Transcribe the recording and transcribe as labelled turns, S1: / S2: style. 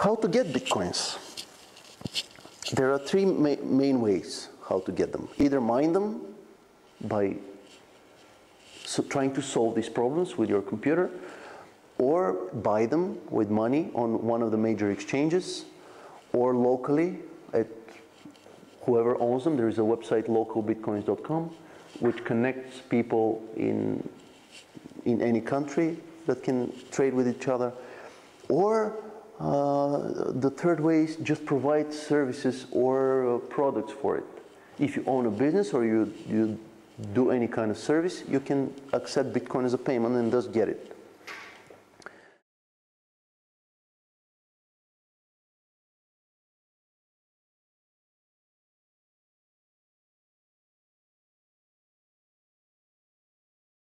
S1: How to get Bitcoins? There are three main ways how to get them. Either mine them by trying to solve these problems with your computer, or buy them with money on one of the major exchanges, or locally at whoever owns them. There is a website, localbitcoins.com, which connects people in any country that can trade with each other. Or the third way is just provide services or products for it. If you own a business or you do any kind of service, you can accept Bitcoin as a payment and thus get it.